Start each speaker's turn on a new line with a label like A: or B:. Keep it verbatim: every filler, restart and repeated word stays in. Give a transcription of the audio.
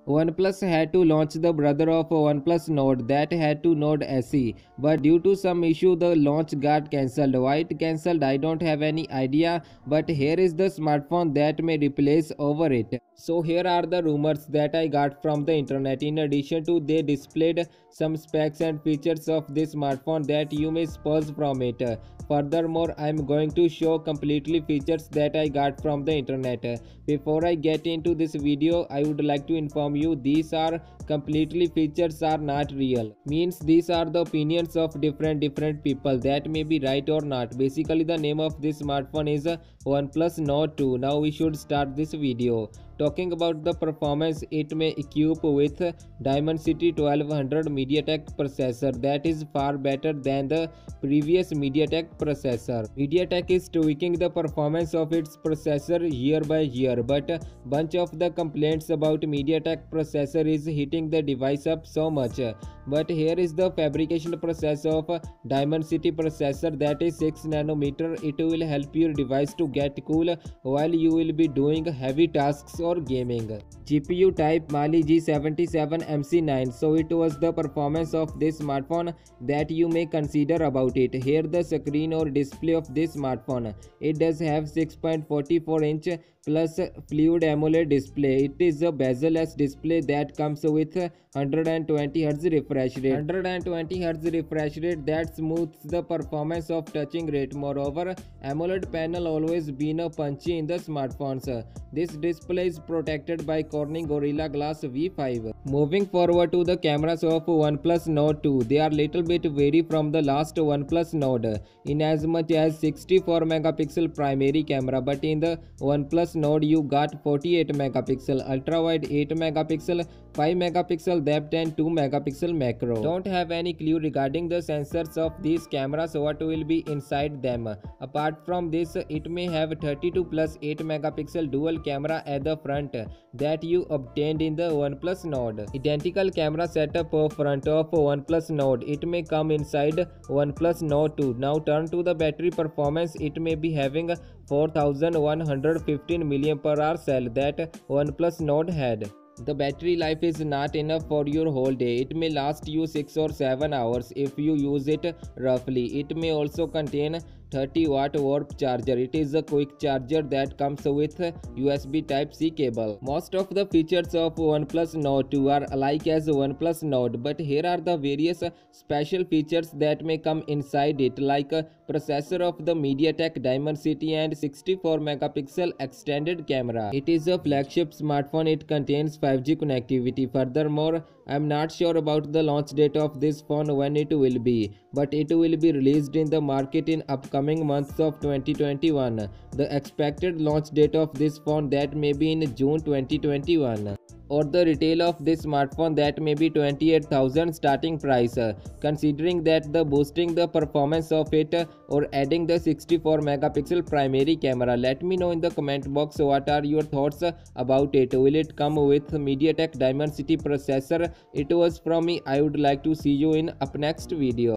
A: OnePlus had to launch the brother of OnePlus Nord that had to Nord S E, but due to some issue the launch got cancelled. Why it cancelled I don't have any idea, but here is the smartphone that may replace over it. So here are the rumors that I got from the internet. In addition to they displayed some specs and features of this smartphone that you may suppose from it. Furthermore, I am going to show completely features that I got from the internet. Before I get into this video, I would like to inform you these are completely features are not real. Means these are the opinions of different different people that may be right or not. Basically the name of this smartphone is OnePlus Nord two. Now we should start this video. Talking about the performance, it may equip with Dimensity twelve hundred MediaTek processor that is far better than the previous MediaTek processor. MediaTek is tweaking the performance of its processor year by year, but a bunch of the complaints about MediaTek processor is hitting the device up so much. But here is the fabrication process of Dimensity processor that is six nanometer. It will help your device to get cool while you will be doing heavy tasks or gaming. G P U type Mali G seventy-seven M C nine. So it was the performance of this smartphone that you may consider about it. Here the screen or display of this smartphone. It does have six point four four inch plus fluid AMOLED display. It is a bezel-less display that comes with one hundred twenty hertz refresh rate. one hundred twenty hertz refresh rate that smooths the performance of touching rate. Moreover, AMOLED panel always been a punchy in the smartphones. This display is protected by Corning Gorilla Glass V five. Moving forward to the cameras of OnePlus Nord two, they are little bit vary from the last OnePlus Nord in as much as sixty-four megapixel primary camera, but in the OnePlus Nord you got forty-eight megapixel ultra wide, eight megapixel, five megapixel depth and two megapixel macro. Don't have any clue regarding the sensors of these cameras what will be inside them. Apart from this, it may have thirty-two plus eight megapixel dual camera at the front that you obtained in the OnePlus Nord. Identical camera setup of front of OnePlus Nord. It may come inside OnePlus Nord two. Now turn to the battery performance. It may be having four thousand one hundred fifteen milliamp hour cell that OnePlus Nord had. The battery life is not enough for your whole day. It may last you six or seven hours if you use it roughly. It may also contain thirty watt warp charger. It is a quick charger that comes with U S B type C cable. Most of the features of OnePlus Nord two are alike as OnePlus Nord, but here are the various special features that may come inside it, like a processor of the MediaTek Dimensity and sixty-four megapixel extended camera. It is a flagship smartphone. It contains five G connectivity. Furthermore, I am not sure about the launch date of this phone when it will be, but it will be released in the market in upcoming months of twenty twenty-one. The expected launch date of this phone that may be in June twenty twenty-one. Or the retail of this smartphone that may be twenty-eight thousand starting price. Considering that the boosting the performance of it or adding the sixty-four megapixel primary camera. Let me know in the comment box what are your thoughts about it. Will it come with MediaTek Dimensity processor? It was from me. I would like to see you in up next video.